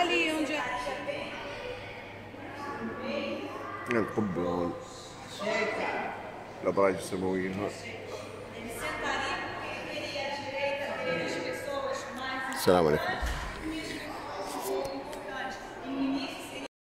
Ali onde é. القبة والأبراج السماوية. السلام عليكم.